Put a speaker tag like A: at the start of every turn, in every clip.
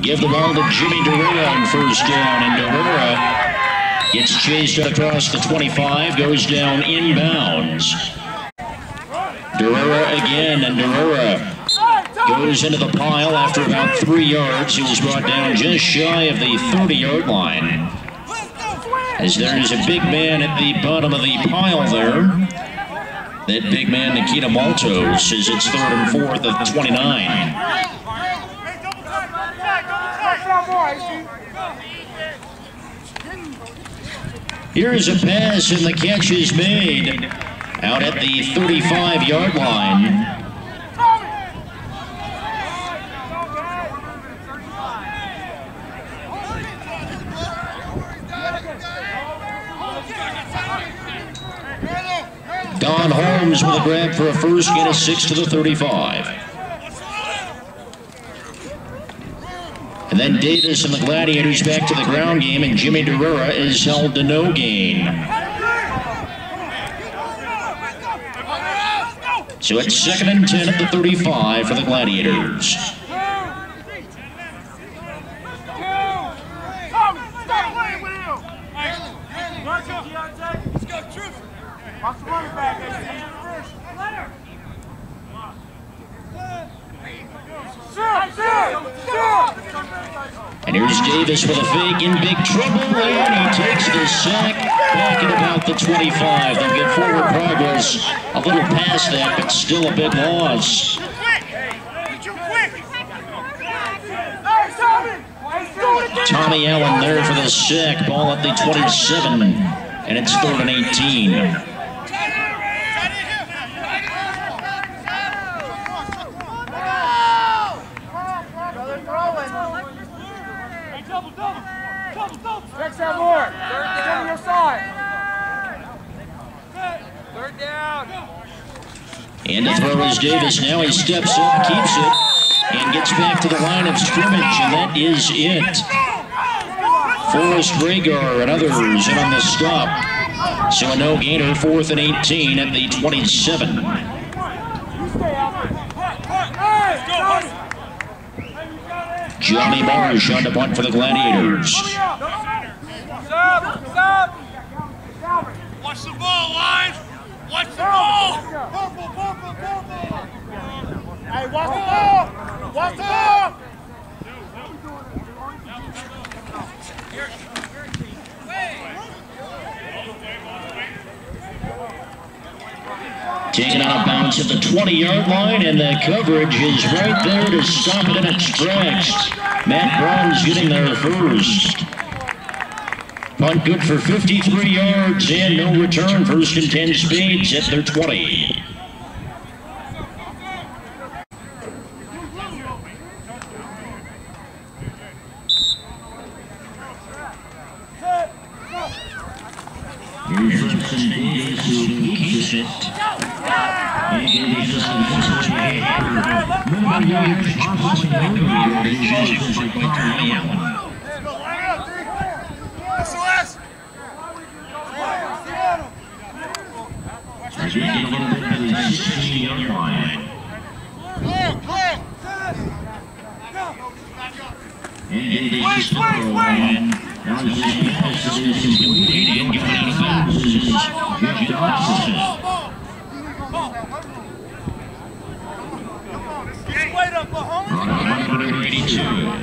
A: Give the ball to Jimmy Derrera on first down, and Derrera gets chased across the 25, goes down inbounds. Derrera again, and Derrera goes into the pile after about 3 yards. He was brought down just shy of the 30-yard line. As there is a big man at the bottom of the pile there. That big man, Nikita Malto, says it's 3rd and 4th of 29. Here's a pass, and the catch is made out at the 35-yard line. Don Holmes with a grab for a first, get a 6 to the 35. And then Davis and the Gladiators back to the ground game, and Jimmy Derrera is held to no gain. So it's 2nd and 10 at the 35 for the Gladiators. And here's Davis with a fake, in big trouble, and he takes the sack back at about the 25. They'll get forward progress a little past that, but still a big loss. Tommy Allen there for the sack, ball at the 27, and it's 3rd and 18.
B: Stretch that more. Third your side. Third down.
A: And the throw is Davis. Now he steps up, keeps it, and gets back to the line of scrimmage, and that is it. Forrest Rhaegar and others in on the stop. So a no gainer, 4th and 18 at the 27. Johnny Marsh on the punt for the Gladiators.
C: Watch the ball, Lions! Watch the ball!
B: Hey, watch the ball! Watch the ball!
A: Taken out of bounds at the 20-yard line, and the coverage is right there to stop it in its tracks. Matt Brown's getting there first. Punt good for 53 yards and no return. 1st and 10 Spades at their 20. Here's Justin Davis who keeps it. As we get a little bit of the 16-yard line. And Davis is the throw, and now this pass is complete and given out of bounds is Jeff Dodson. On 182.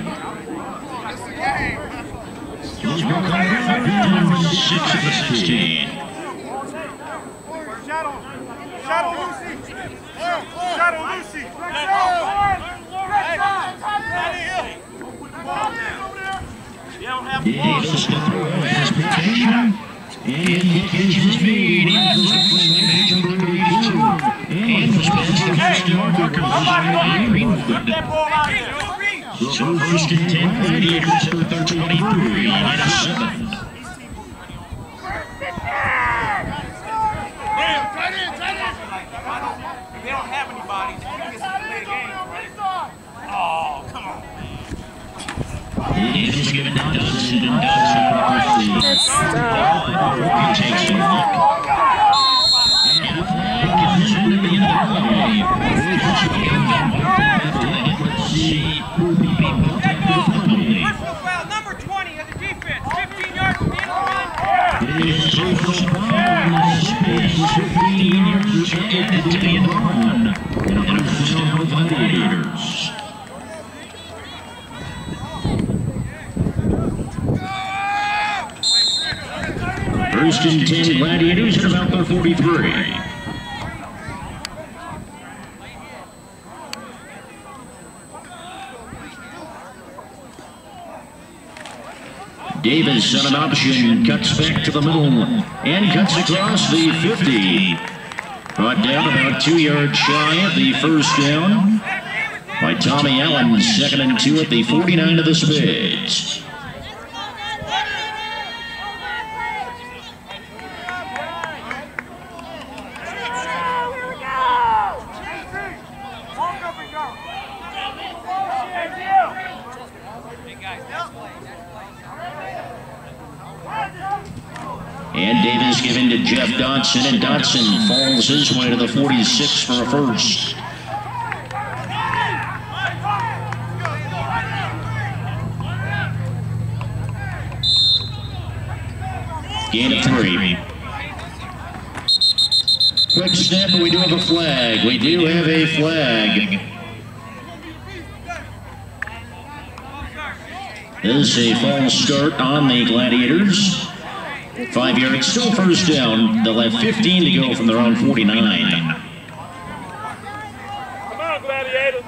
A: He's broken around 6 of the 16.
C: Shadow Lucy! Shadow Lucy!
A: Davis to throw his protection. And the catch is made. And number 82. And the spins the first down marker position Greenwood. So 1st and 10 Gladiators at their 23 and a 7.
C: They don't have anybody. You can just play the game, right? Oh, come on, man.
A: Davis given to Dodson, and Dodson he takes a look. And the flag is in at the end of the play. Let's see who will be built up for the 15 yards to get to the end run. And a first down Gladiators. First and 10 Gladiators at about their 43. Davis on an option, cuts back to the middle and cuts across the 50. Brought down about 2 yards shy of the first down by Tommy Allen. 2nd and 2 at the 49 of the Spades. And Davis given to Jeff Dodson, and Dodson falls his way to the 46 for a first. Gain of 3. Quick snap, but we do have a flag. We do have a flag. This is a false start on the Gladiators. 5 yards, still first down. They'll have 15 to go from their own 49.
C: Come on, Gladiators.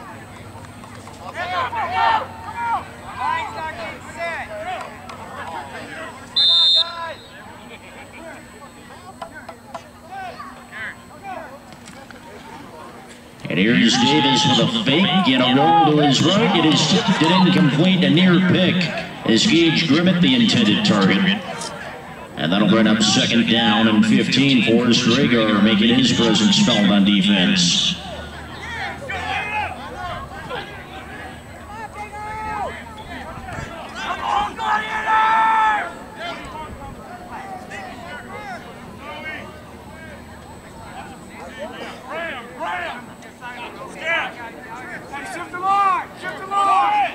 A: And here's Davis with a fake and a roll to his right. It is tipped and incomplete, a near pick as Gage Grimmett the intended target. And that'll bring up 2nd down and 15 for Stragar, making his presence felt on defense.
B: Shift the line! Shift the line!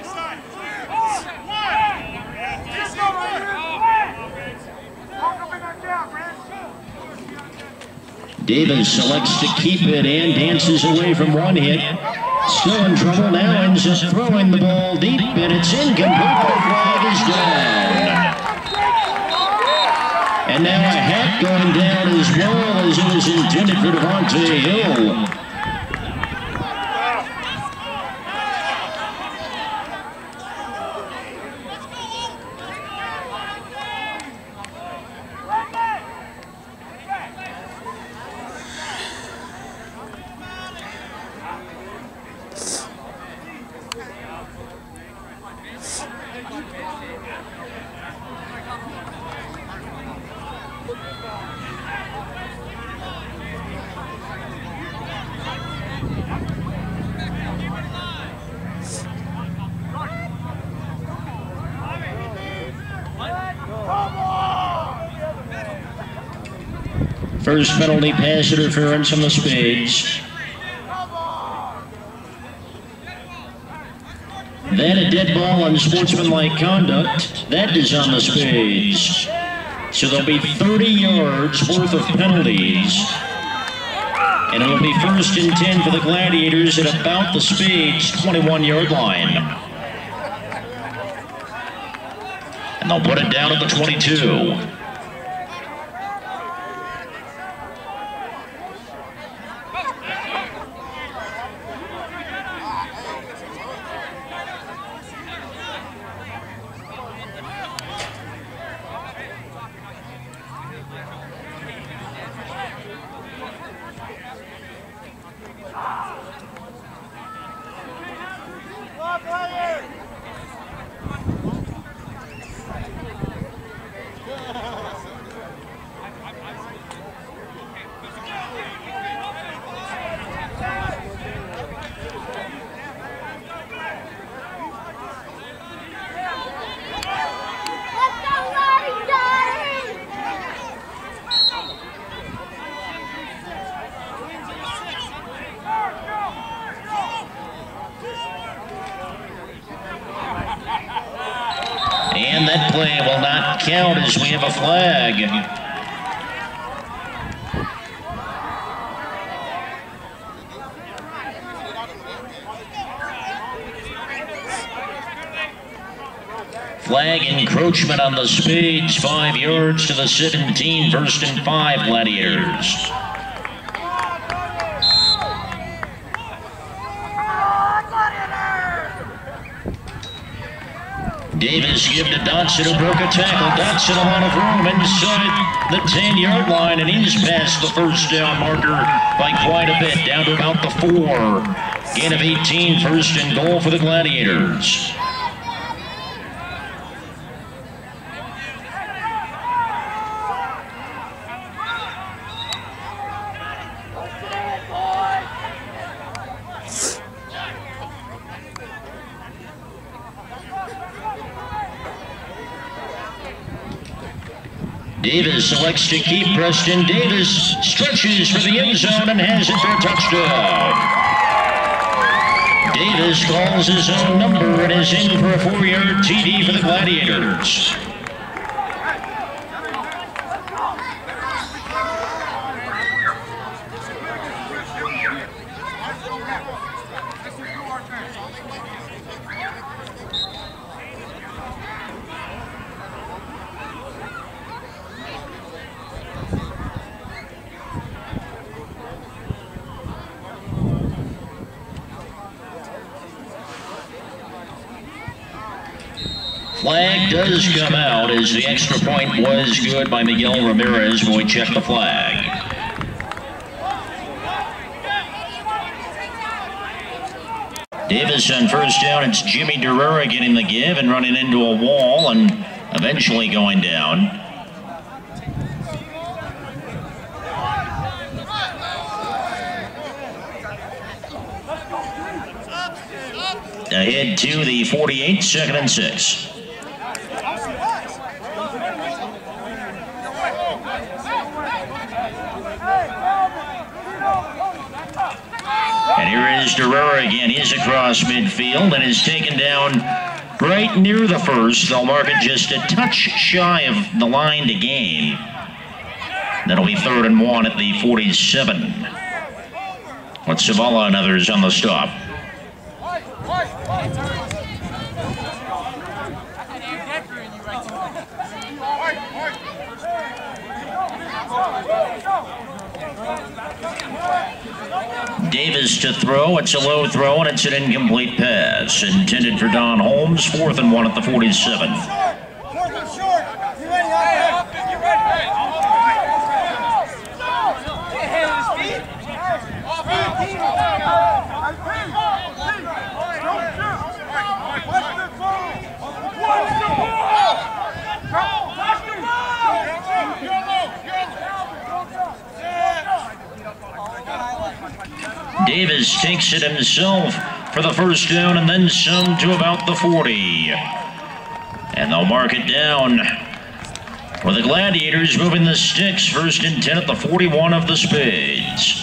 A: Davis selects to keep it and dances away from one hit. Still in trouble now, ends up throwing the ball deep, and it's incomplete. The flag is down. And now a hat going down as well, as it was intended for Devontae Hill. First penalty, pass interference on the Spades. Then a dead ball on sportsmanlike conduct. That is on the Spades. So there'll be 30 yards worth of penalties. And it'll be 1st and 10 for the Gladiators at about the Spades 21-yard line. And they'll put it down at the 22. And that play will not count as we have a flag. Flag encroachment on the Spades, 5 yards to the 17, 1st and 5 Gladiators. Davis give to Dodson, who broke a tackle. Dodson a lot of room inside the 10-yard line, and he's past the first down marker by quite a bit, down to about the 4. Gain of 18, 1st and goal for the Gladiators. Davis selects to keep. Preston Davis stretches for the end zone and has it for a touchdown. Davis calls his own number and is in for a 4-yard TD for the Gladiators. Flag does come out as the extra point was good by Miguel Ramirez when we check the flag. Davis on first down. It's Jimmy Durera getting the give and running into a wall and eventually going down. Ahead to the 48, 2nd and 6. And here is Durera again. He's across midfield and is taken down right near the first. They'll mark it just a touch shy of the line to gain. That'll be 3rd and 1 at the 47. With Zavala and others on the stop. Davis to throw. It's a low throw and it's an incomplete pass. Intended for Don Holmes. 4th and 1 at the 47. Davis takes it himself for the first down and then some to about the 40. And they'll mark it down for the Gladiators, moving the sticks. 1st and 10 at the 41 of the Spades.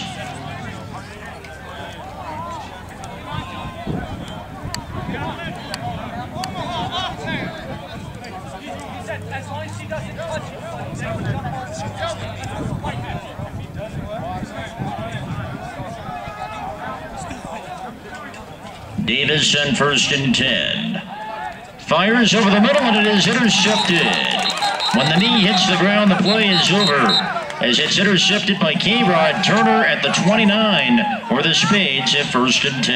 A: Davis on 1st and 10. Fires over the middle and it is intercepted. When the knee hits the ground, the play is over as it's intercepted by K-Rod Turner at the 29, or the Spades at 1st and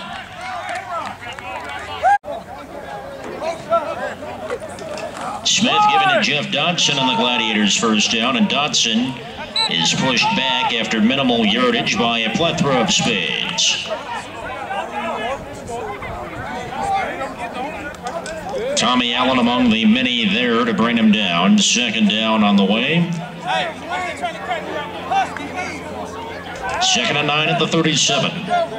A: 10. Smith giving to Jeff Dodson on the Gladiators' first down, and Dodson is pushed back after minimal yardage by a plethora of Spades. Tommy Allen among the many there to bring him down. 2nd down on the way. 2nd and 9 at the 37.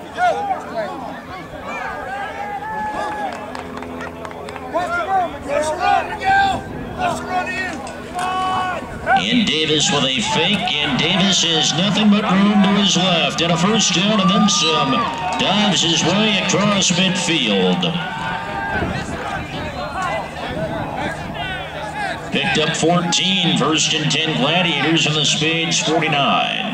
A: And Davis with a fake, and Davis has nothing but room to his left. And a first down and then some. Dives his way across midfield. Picked up 14, 1st and 10 Gladiators in the Spades 49.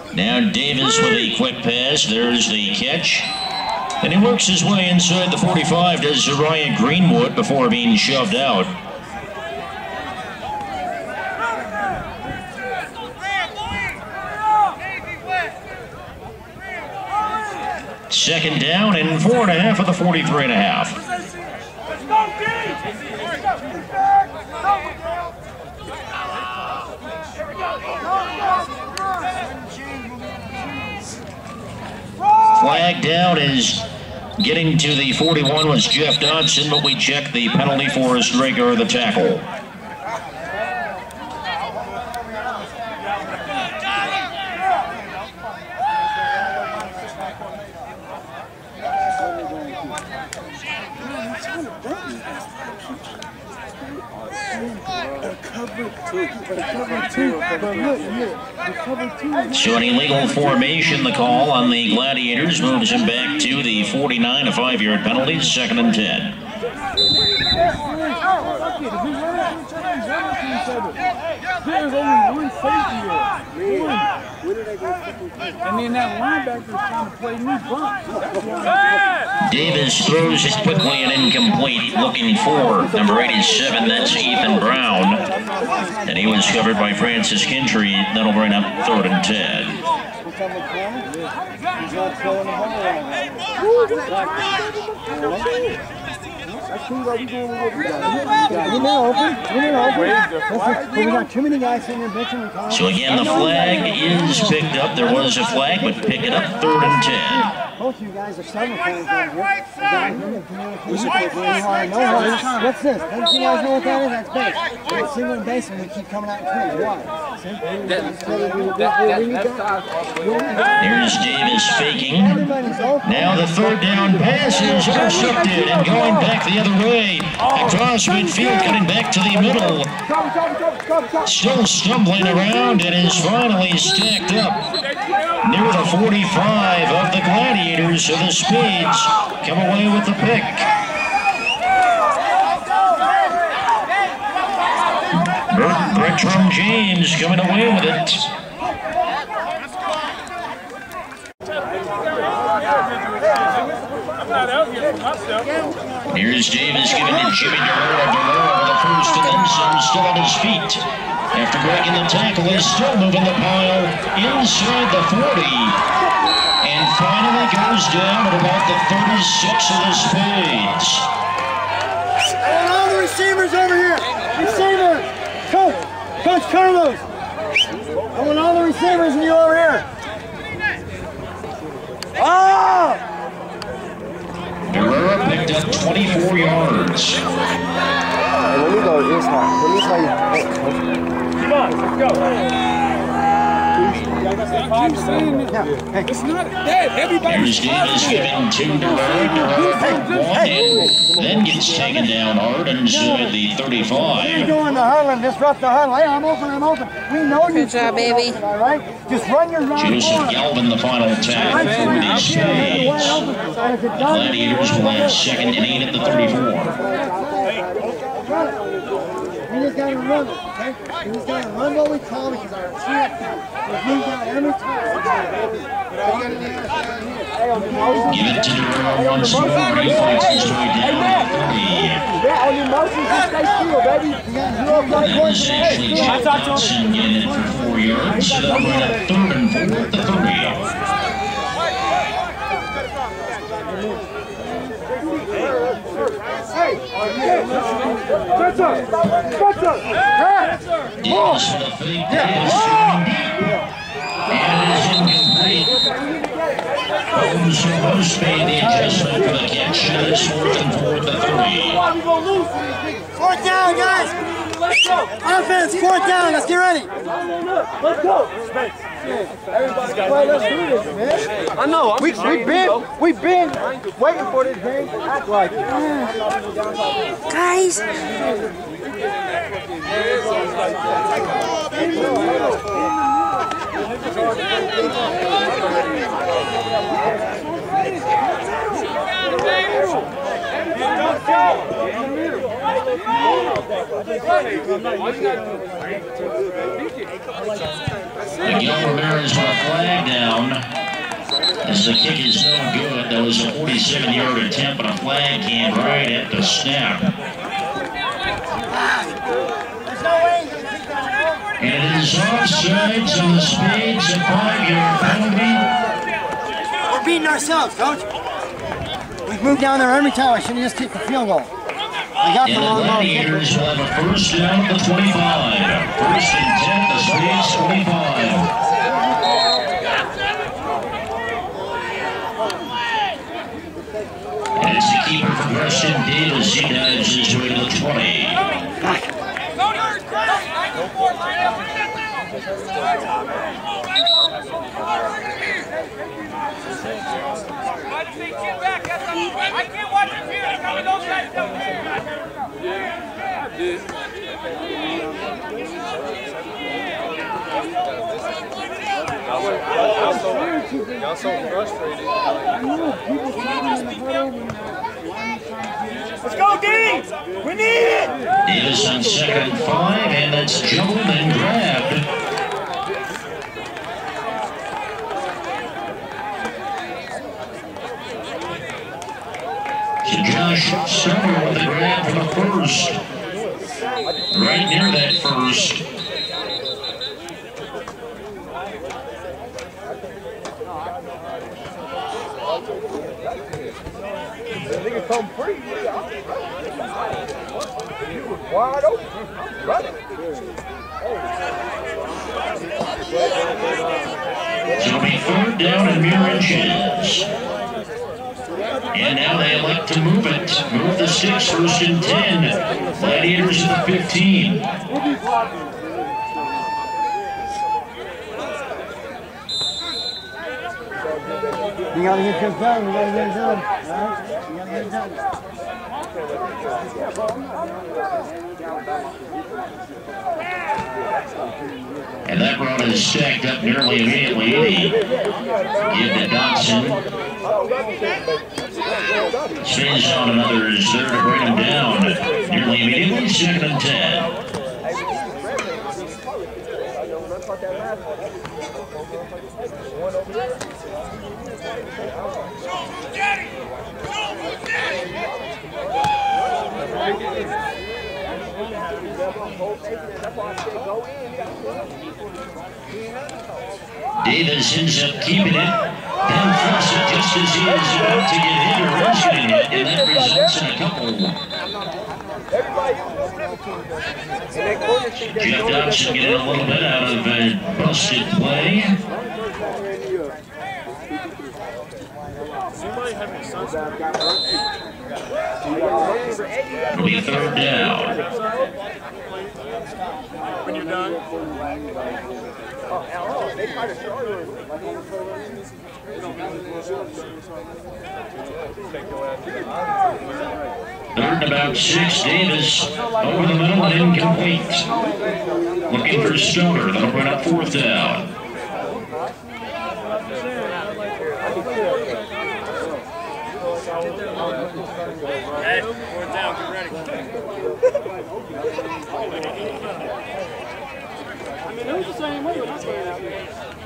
A: Now Davis with a quick pass. There's the catch. And he works his way inside the 45, does Zariah Greenwood before being shoved out. Second down and 4.5 of the 43.5. Flag down is getting to the 41 was Jeff Dodson, but we check the penalty for Straker, the tackle. So an illegal formation, the call on the Gladiators moves him back to the 49, a 5-yard penalty, 2nd and 10.
B: There's only one safety here. And then that linebacker's trying to play me bump.
A: Davis throws it quickly and incomplete, looking for number 87, that's Ethan Brown. And he was covered by Francis Kintry. That'll bring up 3rd and 10. So again, the flag is picked up. There was a flag, but pick it up, 3rd and 10.
D: Both of you guys are several times down here. What's this? Don't you guys know what that is? That's base. It's single and base, and we keep coming out in twins. Why?
A: Here's Davis faking. Now the 3rd down pass is intercepted and going back the other way. Across midfield, cutting back to the middle. Still stumbling around and is finally stacked up near the 45 of the Gladiators. So the Speeds come away with the pick. Bertram James coming away with it. Here's Davis giving to Jimmy Delora. Delora with the first and then some, still on his feet. After breaking the tackle, he's still moving the pile inside the 40. And finally goes down at about the 36 of the Spades.
D: I want all the receivers over here. Receiver. Coach Carlos. I want all the receivers and you over here. Oh!
A: Herrera picked up 24 yards.
D: Hey, let me go this high. Let me tell you.
B: Come on, let's go. It's not dead.
A: Here's Davis giving 2 to Bird. Then gets taken down hard inside the 35.
D: You're doing the huddle, disrupt the huddle. Hey, I'm open. We know you.
E: Good job, baby.
D: All right? Just run your route.
A: Joseph Galvin, the final tackle for the Spades. The Gladiators will have 2nd and 8 at the 34.
D: We just got to run it, okay? We just got to run what we call because our champ is moved out every time.
A: Give it to Durrell once more. He fights his way down to 30.
B: Yeah, on your motions, just stay still, baby.
A: That was actually Jeff Dodson getting it for 4 yards. So they'll bring up 3rd and 4 at the 30. Davis for the fake pass. And it is incomplete. Holmes made the adjustment for the catch. It is 4th and 4 at the 30.
D: 4th down, guys. Offense, 4th down. Let's get ready.
B: Let's go. Everybody's got let's do this, man. I know. We've been waiting for this game to act like it.
E: Guys.
A: Miguel Ramirez with a flag down. As the kick is no good, that was a 47-yard attempt, but a flag came right at the snap. And it is offsides on the Spades, a 5-yard penalty.
D: We're beating ourselves, coach. We've moved down there every time. I should have just kicked the field goal. We got the
A: And the
D: long ball.
A: Gladiators will have a first down at the 25. First and 10, the Spades 25. And it's the keeper from Preston Davis. He dives his way to the 20.
C: I can't watch it here. Tell me those guys don't care. Yeah, I did.
B: Y'all so frustrated.
C: Let's go, Dean! We need it!
A: Davis on 2nd and 5, and that's jumbled and grabbed. So Josh Summer with the grab for the first. Right near that first.
B: Nigga come free. You was wide open. Running.
A: So it'll be 3rd down and mere inches. And now they elect to move it. Move the 6, 1st and 10. Gladiators at the 15.
D: You gotta get this done. You gotta get it done. All right? You gotta get it done.
A: And that run is stacked up nearly immediately. Give to Dodson. Spins on another is there to bring him down. Nearly immediately, 2nd and 10. Davis ends up keeping it. Then flips it just as he is about to get hit or rushing it, and that results in a couple. Jeff Dobson getting a little bit out of a busted play. It'll be 3rd down.
C: When you're done.
A: Third and about 6, Davis over the middle and incomplete. Looking for Stoner, that'll bring up 4th down.
C: Hey, 4th down, get ready. I mean, it was the same way when I played out there.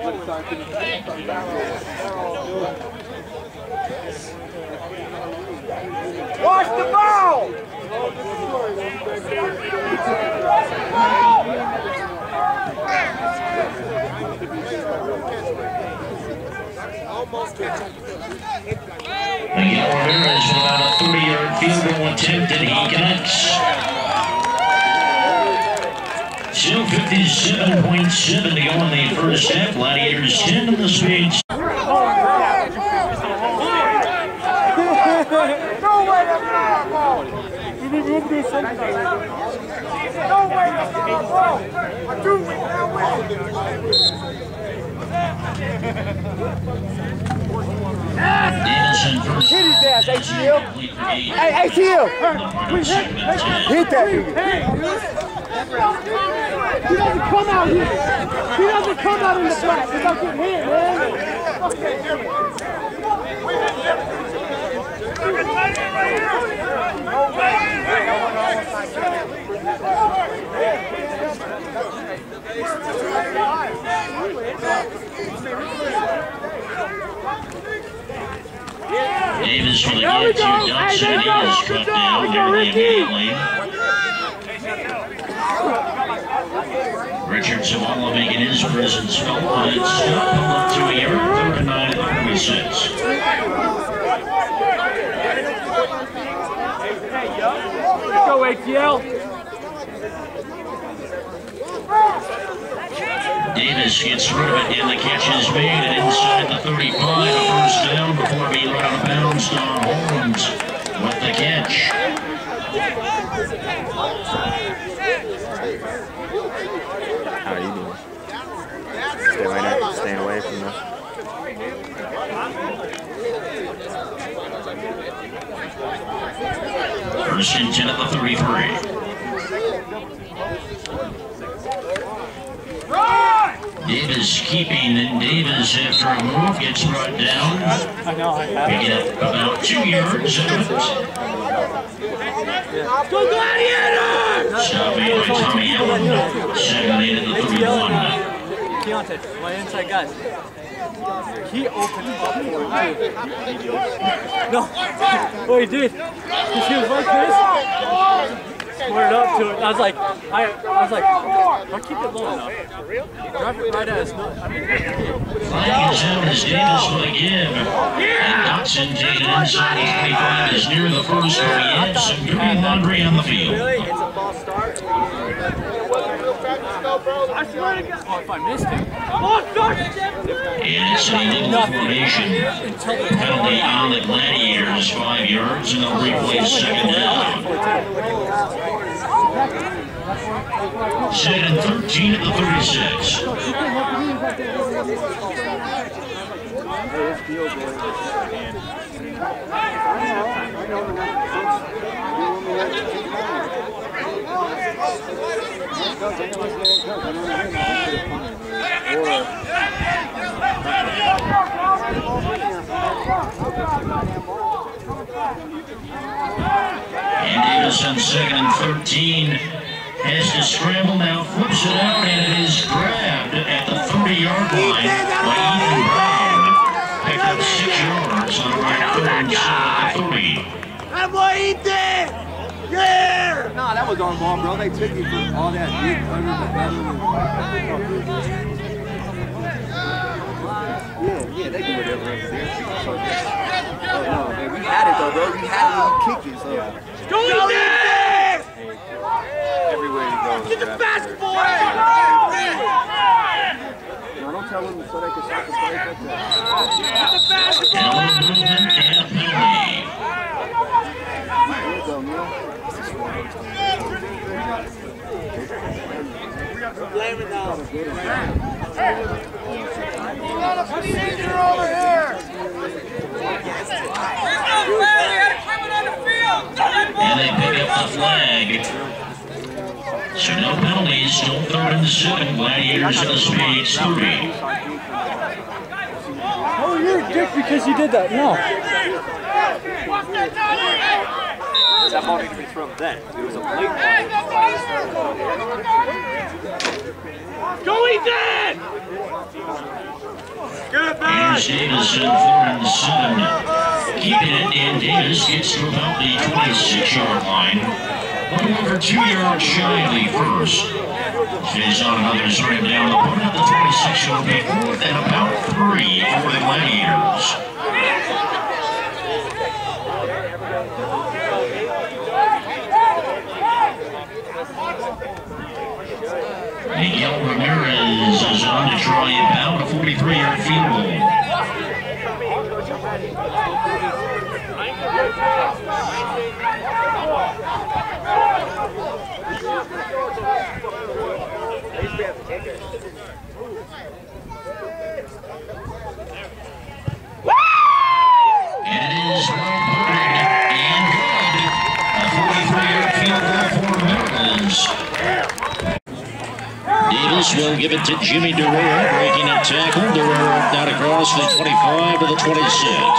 B: Watch the ball!
A: Miguel Ramirez with about a 30-yard field goal attempt, and he connects. Still 57.7 to go in the first half. Gladiators 10 in the Spades.
B: No way that's not our ball! You need to do something. No way that's not our ball! I do it now.
A: Davison first.
B: Hit his ass, ATL. Hey, ATL! Hit that nigga.
E: He doesn't come out here. He doesn't come out in the flat. He's not getting hit, man.
A: Davis for the get to Dodson. He is struck down nearly immediately. Richard Zavala making his presence felt, but it's pulled up to a yard, 3rd and 9 at the 46.
E: Go ATL.
A: Davis gets rid of it, and the catch is made, and inside the 35, a first down before being run out of bounds. Don Holmes with the catch.
F: How are you doing? Stay right there, staying away from the...
A: First and 10 at the 33. Davis keeping, and Davis, after a move, gets brought down. Picking up about 2 yards of it.
E: Go Gladiators!
A: Stopping by Tommy Allen. 7-8 at the 31.
G: Keontae, my inside guy. He opened up for it too. No, oh he did. Because he was like this. Squared up to it. I was like, I'll keep it low enough. Drive it right at his nose.
A: Flag is out as Davis will give. And Dodson taken inside the 25 is near the first, but he had some dirty laundry on the field.
G: Really? It's a false start. I swear to God. Oh, if I missed him.
A: And it's an illegal formation. Penalty on the Gladiators, 5 yards, and they'll replay 2nd down. 2nd and 13 at the 36. And Davis on 2nd and 13 has to scramble now, flips it out, and it is grabbed at the 30-yard line by Ethan Brown. Picked up 6 yards on the right 3rd at the 30.
E: That's what he did! Yeah!
B: Nah, that was on ball, bro. They took you for all that deep under the Yeah, they do whatever over there. Oh, no, man, we had it, though, bro. We had it when we kicked it, so.
E: Go Ethan!
B: Everywhere you go.
E: Get the basketball!
B: No, don't tell them so they can stop the play.
E: Get the basketball out of there!
B: There you go, man.
E: Blame it now.
A: And they pick up the flag. So no penalties, still 3rd and 7. Gladiators in the speed 30.
G: Oh, you're a dick because you did that. No.
B: That ball needed to be thrown then. It was a blatant.
E: Go Ethan! Good
A: Here's Davis in 4th and 7. Keeping it, and Davis gets to about the 26-yard line. A little over 2 yards shy of the first. Stays on another swing down the part of the 26 will be 4th and about 3 for the Gladiators. Miguel Ramirez is on to try about a 43-yard field goal. And it is well putted and good. A 43-yard field goal for Americans. Davis will give it to Jimmy Durrell, breaking a tackle. Durrell down across the 25 to the 26.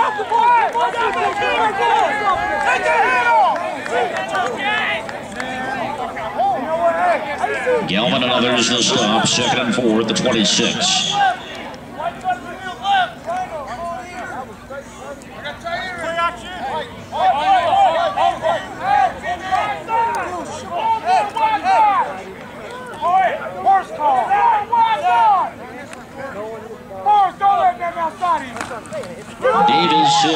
A: Galvin and others the stop, 2nd and 4 at the 26.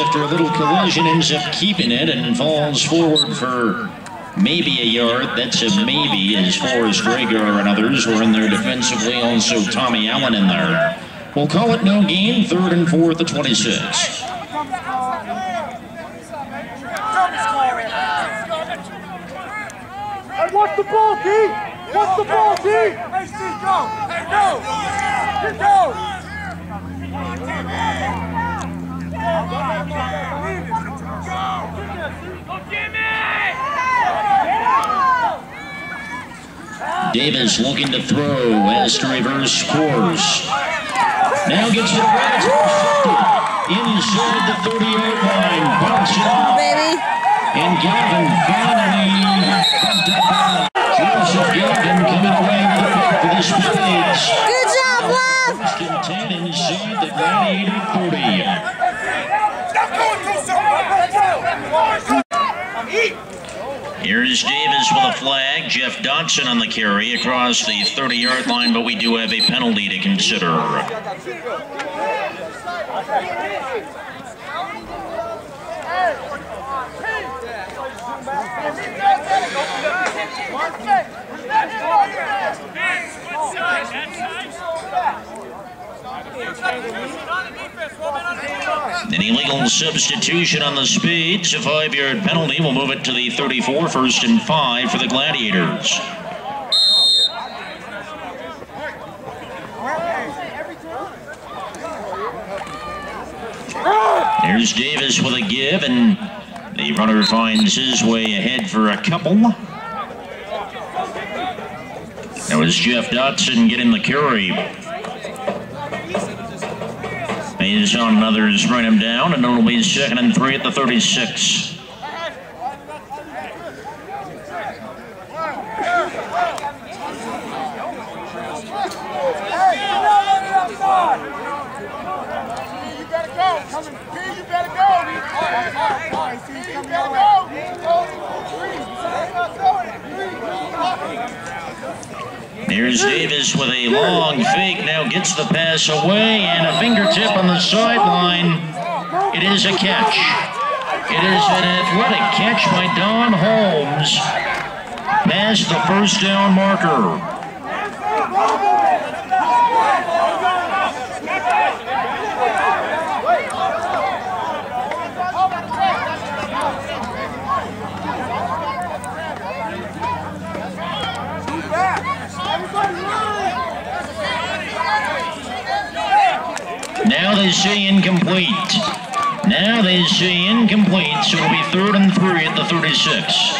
A: after a little collision, ends up keeping it and falls forward for maybe a yard. That's a maybe as far as Dragar and others were in there defensively. Also Tommy Allen in there. We'll call it no gain, 3rd and 4th at 26.
E: Hey, watch the ball, D! Watch the ball, D! Hey, Steve, go! Hey, go! Get go!
A: Davis looking to throw as to reverse course. Now gets it right inside the 30-yard line. Bounce it off. And Galvin finally bumped up. Joseph Galvin coming away with the pick for the Spades.
H: Good job, Love.
A: First and 10 inside the Gladiator 30. Here's Davis with a flag. Jeff Dodson on the carry across the 30-yard line, but we do have a penalty to consider. An illegal substitution on the Spades. A 5-yard penalty will move it to the 34, 1st and 5 for the Gladiators. There's Davis with a give, and the runner finds his way ahead for a couple. That was Jeff Dodson getting the carry. He's on others, bring him down, and it'll be 2nd and 3 at the 36. Here's Davis with a long fake, now gets the pass away, and a fingertip on the sideline. It is a catch. It is an athletic catch by Don Holmes, past the 1st down marker. Now they say incomplete. Now they say incomplete, so it'll be 3rd and 3 at the 36.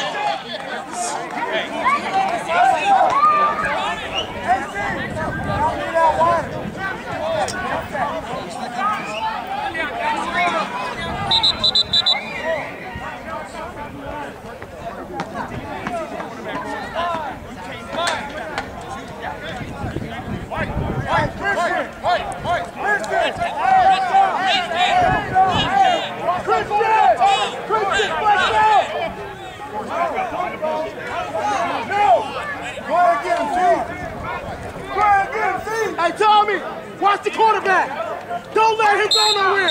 E: Hey, Tommy, watch the quarterback. Don't let him go nowhere.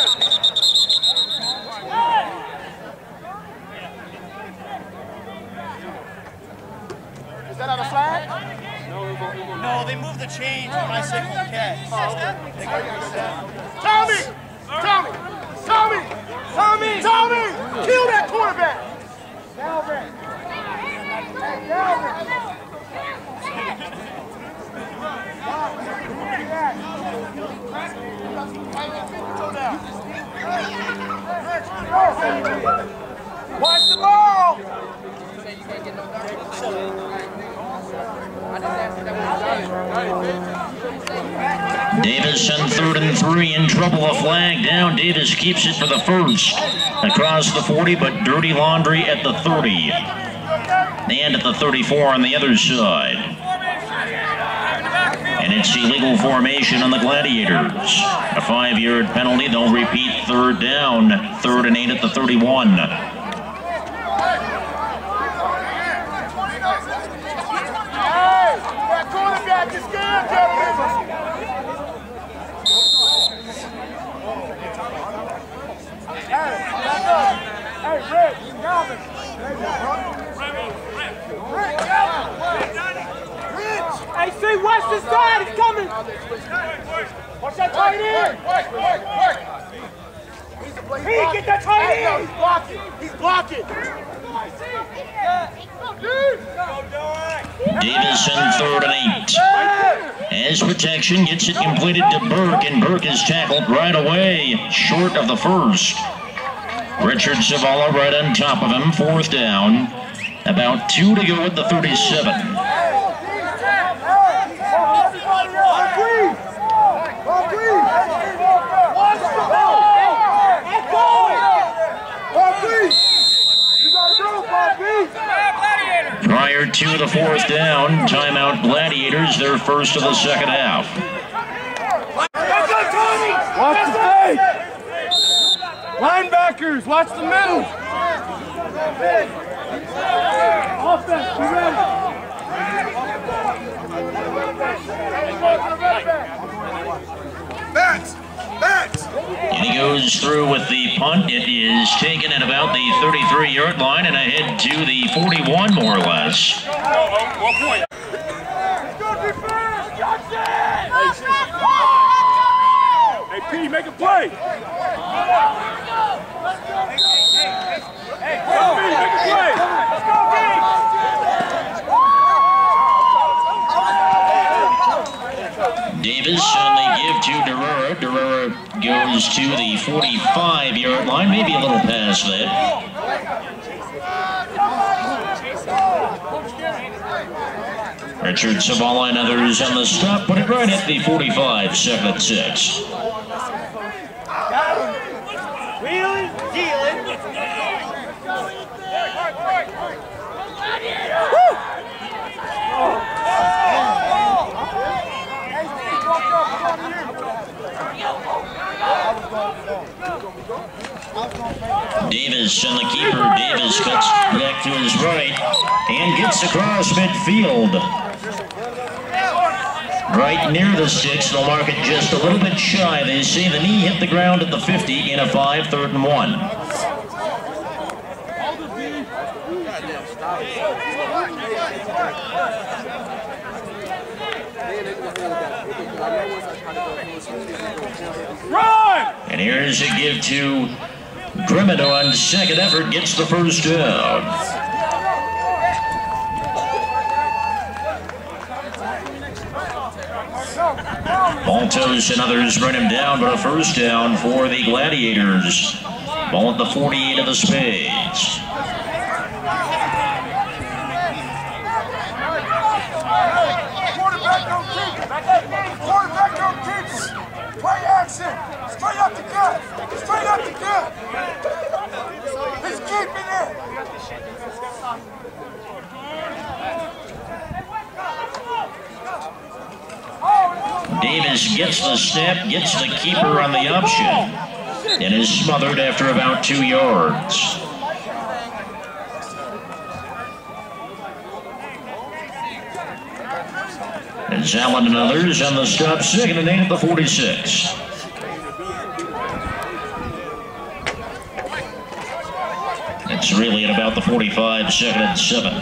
E: Is that on a flag?
C: No, they moved the change when I signaled the catch.
E: Tommy! Tommy! Tommy! Tommy! Tommy! Kill that quarterback! Galvin! Galvin! Watch the ball!
A: Davis on 3rd and 3 in trouble. A flag down. Davis keeps it for the 1st. Across the 40, but dirty laundry at the 30. And at the 34 on the other side. And it's illegal formation on the Gladiators. A 5-yard penalty. They'll repeat 3rd down. 3rd and 8 at the 31.
E: Hey! Hey, see, watch the side, he's coming! Watch that tight end! He get that tight end! He's blocking! He's blocking!
A: Davison 3rd and 8. As protection, gets it completed to Burke, and Burke is tackled right away, short of the first. Richard Zavala right on top of him, 4th down. About 2 to go at the 37. Prior to the 4th down, timeout Gladiators, their first of the second half.
E: Watch the fake! Linebackers, watch the middle! Offense, be ready! Backs! Backs!
A: And he goes through with the punt. It is taken at about the 33-yard line and ahead to the 41, more or less.
E: 1 point. Hey, P, make a play! Hey, go, P, make a play! Let's go, P!
A: Davis on the give to Derrera. Derrera goes to the 45-yard line, maybe a little past that. Richard Zavala and others on the stop, put it right at the 45, 2nd and 6.
E: Wheeling, dealing.
A: Davis on the keeper. Davis cuts back to his right and gets across midfield. Right near the 6, they'll mark it just a little bit shy. They say the knee hit the ground at the 50 in a 5, 3rd and 1.
E: Run!
A: And here's a give to Grimmett on second effort, gets the first down. Baltos and others bring him down, but a first down for the Gladiators. Ball at the 48 of the Spades.
E: Quarterback, don't keep it. Quarterback, don't keep it. Play action. Straight up the gut. Straight up the gut. He's keeping it.
A: Davis gets the snap, gets the keeper on the option, and is smothered after about 2 yards. It's Allen and others on the stop, 2nd and 8 at the 46. It's really at about the 45, 2nd and 7.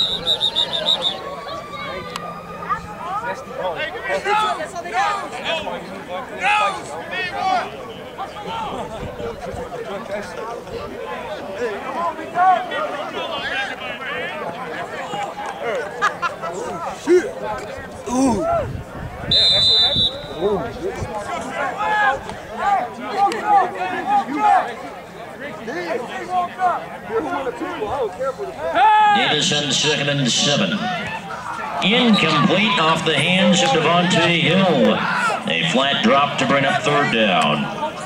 E: Ooh. Yeah, that's what
A: Davis on 2nd and 7. Incomplete off the hands of Devontae Hill. A flat drop to bring up 3rd down.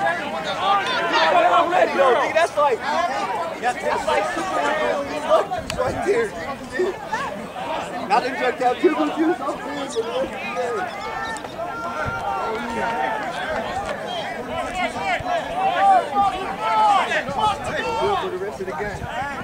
B: That's like Superman. Look, it's right there. Now they checked out two blue juice. I'm feeling for the rest of the day. For the rest of the game.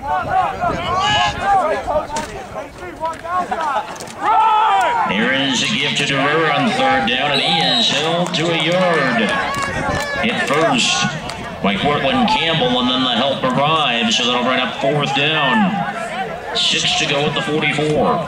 A: Here is a give to Derrera on 3rd down, and he is held to a yard. Hit first. by Cortland Campbell, and then the help arrives, so that'll bring up 4th down. 6 to go at the 44.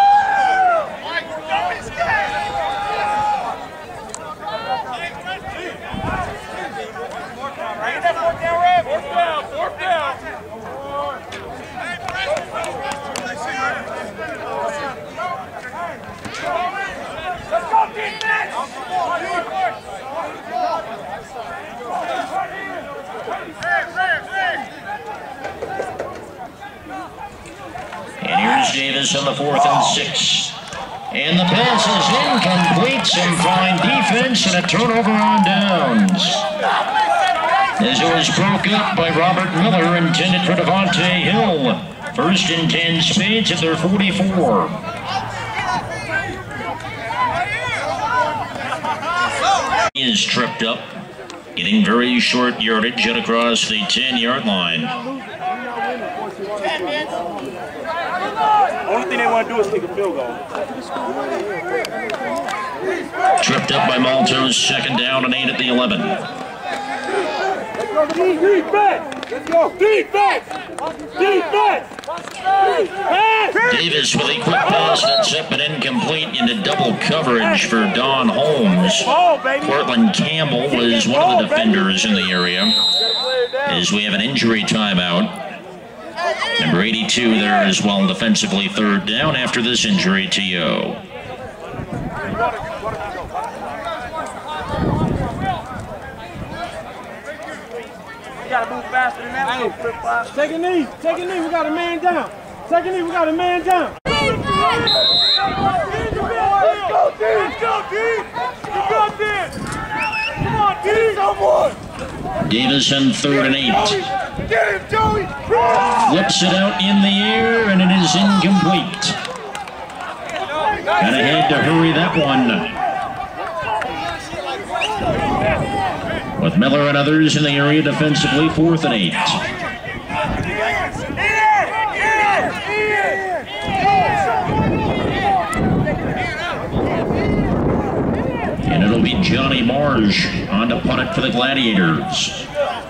A: And here's Davis on the 4th and 6. And the pass is incomplete. Some fine defense and a turnover on downs. As it was broke up by Robert Miller, intended for Devontae Hill. 1st and 10 Spades at their 44. He is tripped up, getting very short yardage and across the 10-yard line.
C: Only thing they want to do is take a field goal.
A: Tripped up by Maltos, 2nd down and 8 at the 11.
C: Let's go! Defense! Defense!
A: Davis with a quick pass that's up and incomplete into double coverage for Don Holmes. Cortland Campbell was one of the defenders in the area, as we have an injury timeout. Number 82 there as well defensively, 3rd down after this injury to Yo.
C: You gotta move faster than that.
B: Hey, take a knee, we got a man down. Take a knee, we got a man down.
C: Let's go, D! Let's go, D! You got this! Come on, D! Someone!
A: Davis on 3rd and 8.
C: Get him, Joey!
A: Flips it out in the air and it is incomplete. Kinda had to hurry that one. With Miller and others in the area defensively, 4th and 8. And it'll be Johnny Marsh on to punt it for the Gladiators.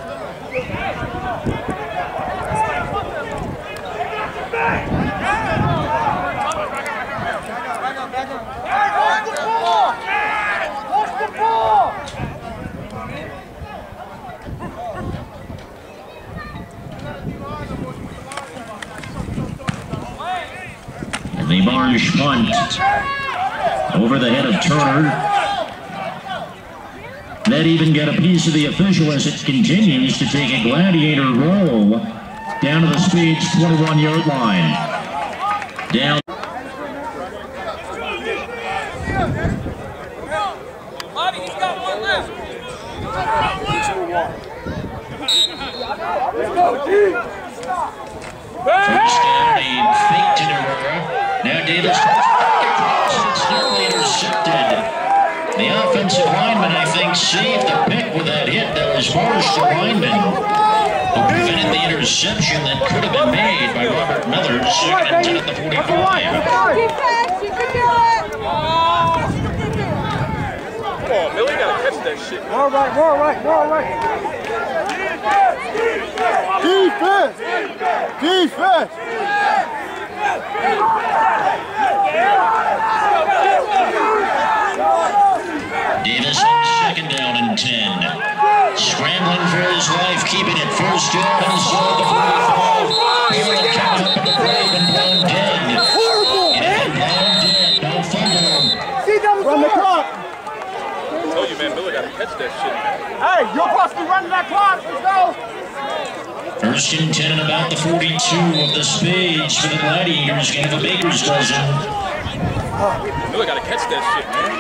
A: The Marsh punt over the head of Turner. That even got a piece of the official as it continues to take a Gladiator roll down to the Spades 21-yard line. Down.
C: Bobby, he's got one left. Let's go, D!
A: First down, a fake to Aurora. Now Davis it's nearly intercepted. The offensive lineman, I think, saved the pick with that hit. That was Marsh, the lineman, who prevented the interception that could have been made by Robert Miller. 2nd and 10 at the 45.
C: Defense, you can do it! Come on, Billy, you gotta catch that shit.
B: More right. Defense!
A: Davis on 2nd down and 10. Scrambling for his life, keeping it 1st down inside the 45. Here it comes up at the break and blown dead. And blown dead, no fumble.
B: Run the clock!
C: I told you, man, Billy gotta catch that shit, man.
B: Hey, you're supposed to be running that clock. Let's go!
A: 1st and 10 and about the 42 of the Spades for the Gladiators. Getting a baker's dozen.
C: Billy gotta catch that shit, man.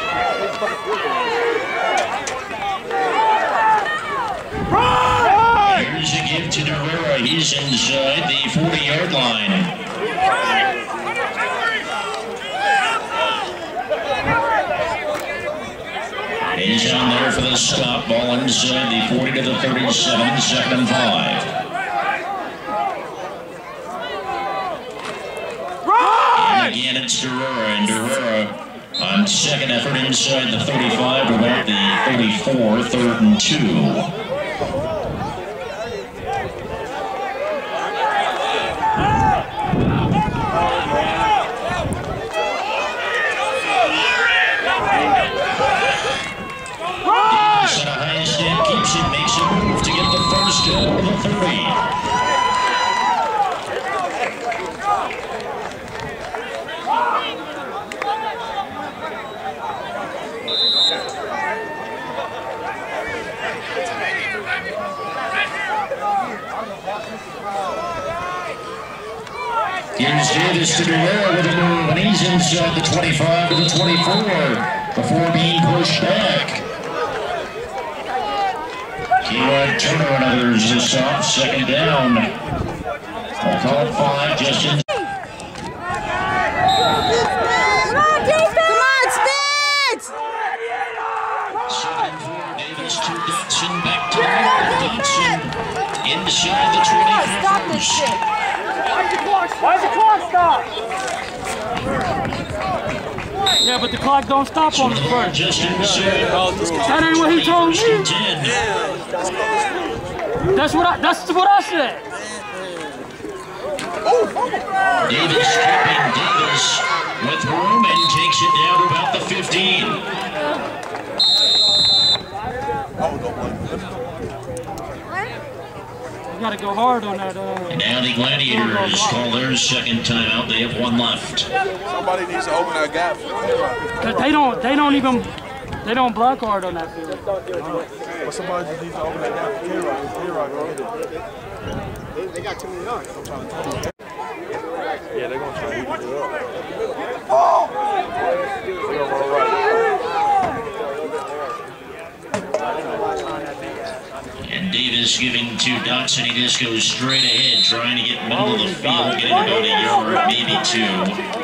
A: Here's a give to Herrera. He's inside the 40-yard line. He's on there for the stop. Ball inside the 40 to the 37. 2nd and 5. And again, it's Herrera, and Herrera on 2nd effort inside the 35 to about the 34, 3rd and 2. 30. Gives Davis to Durrell with a move, and he's inside the 25 to the 24 before being pushed back. Keelan Turner and others this up, second down. I'll call it 5, Justin.
H: Come on, Spence!
A: 7-4, Davis to Dotson, back to Dotson, inside the 21st.
H: Stop this shit!
G: Why does the clock stop? Yeah, but the clock don't stop on the first. That ain't what he told me. That's what I said.
A: Davis stripping Davis with room and takes it down to about the 15.
G: You gotta go hard on that.
A: And now the Gladiators call their second timeout. They have one left.
E: Somebody needs to open that gap.
G: They don't block hard on that field.
E: But somebody just needs to open that gap for K-Rock.
B: They got too many yards.
E: Yeah, they're going to try to eat it up. They're going to run right.
A: And Davis giving to Dotson. He just goes straight ahead, trying to get middle of the field, getting about a yard, maybe 2.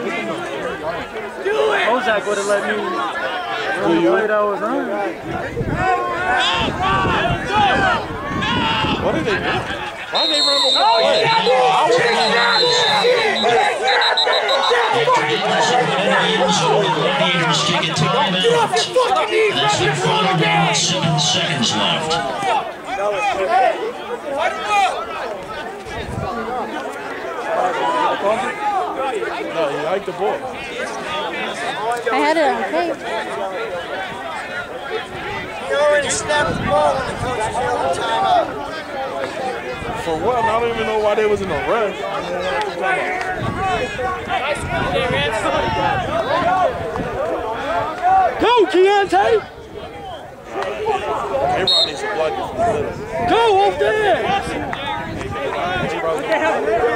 G: Ozak would have let me run the way that was running.
E: What did they do? Why did they run the wall?
A: After Davis and Gladiators, the Gladiators take a timeout. That's their final down, 7 seconds left.
E: No, he liked the ball.
H: I had it on tape.
B: He already snapped the ball when the coach was yelling timeout.
E: For what? I don't even know why they was in a rush.
G: Go, Keontae!
E: K-Rock needs to block it from the middle.
G: Go up there!
E: K-Rock